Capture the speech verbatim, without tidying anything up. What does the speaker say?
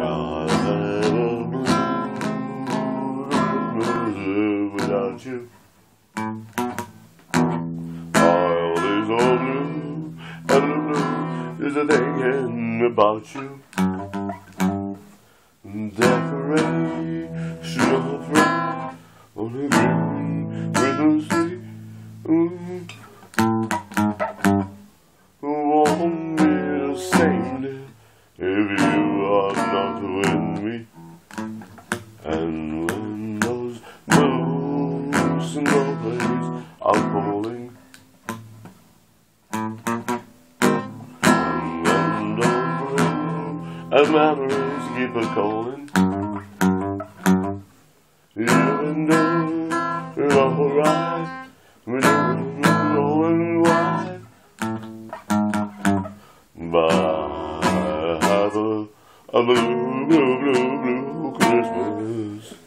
I had a blue without you. All is all blue, and blue is a thing about you. Decoration of red on a green Christmas tree. Mm. Won't be the same day if you are not with me. And when those blues and those are calling, and when those blues and memories keep a calling, even though you're alright, we're doing knowing why. But I have a, a blue, blue, blue, blue Christmas.